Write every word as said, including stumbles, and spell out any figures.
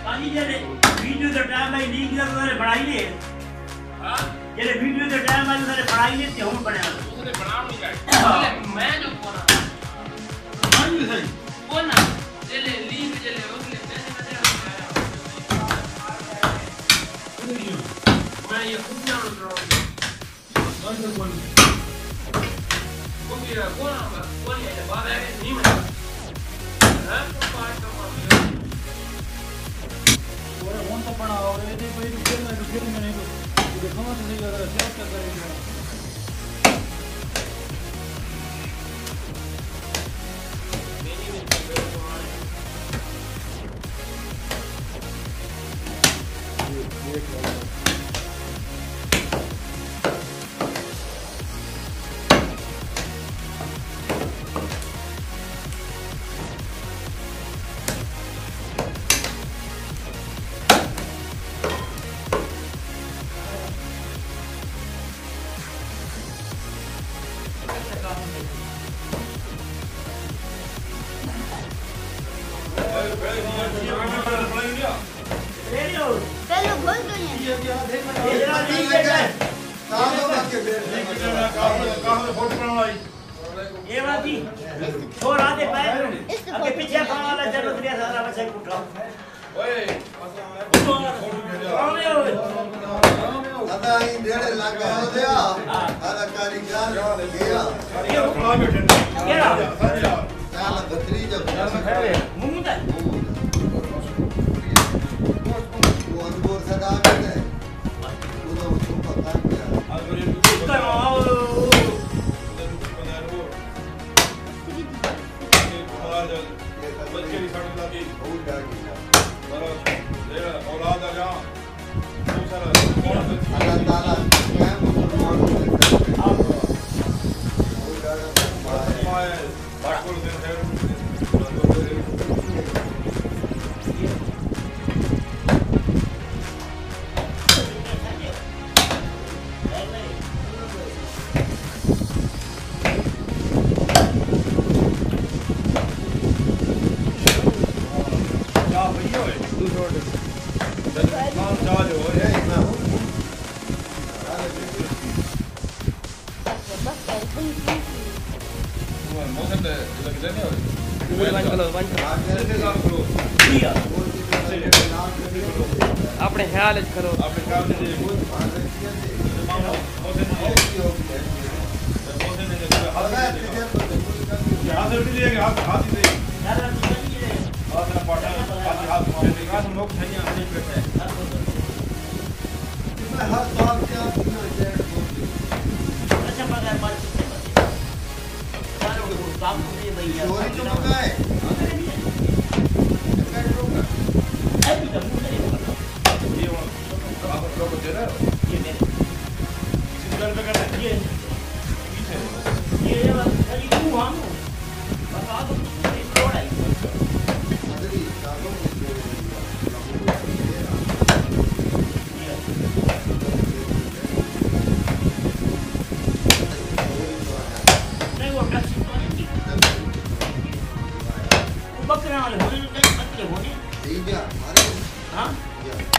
अजी जे वीडियो तो टाइम में लीक कर तो बनाई ले हां ये वीडियो तो टाइम में तो बनाई ले ते हम बना उसने बनाओ नहीं का मैं जो बना मान ले सही कौन ना जे ले लीक जे ले उसने पैसे मत मैं ये खुद ना रो कौन से कौन कौन ये कौन कौन ये बात है नहीं मैं हां तो बात तो और कौन सा पढ़ा और ये कोई फिर में फिर में नहीं तो देखो ना नहीं अगर सेव कर करेंगे मेनी में तो हमारे ये एक चलो बोल दो ये ये बाती छोड़ आते पैर आगे पीछे खाने वाला चलो तेरे सारा बच्चा उठाओ ओए दादा ही डेढ़ लाख हो गया आधा कारीगर गया ये उठा बैठे क्या साला बकरी जब मुंह दा वो अंदर से दाग है वो तो उसको पता क्या अब ये इसका नाम बच्चे की सड़क लगी बहुत डर गया बराबर ये औलाद आ जा बहुत सारा अल्लाह ताला क्या मुसलमान को आप बहुत डर माय बड़ा कोल दिन है अपने ख्याल करो अपने ख्याल से हाथ उठ जाएगा हाथ हाथ दे यार हाथ ना पाटा हाथ हाथ मारेगा हम लोग नहीं आने बैठे मैं हर बात क्या अच्छा मगर मत सारो काम तो नहीं भैया चोरी तो मत है अभी तो मुझे नहीं पता ये वो आप लोग दे रहे हो ये मेरे सिंगल पे करना है ये पीछे ये वाला खाली तू हम बता दो ये रोड है अदरी सालों नहीं वो टैक्सी तो नहीं वो बकरा वाले होने बकरे होने ठीक है अरे हां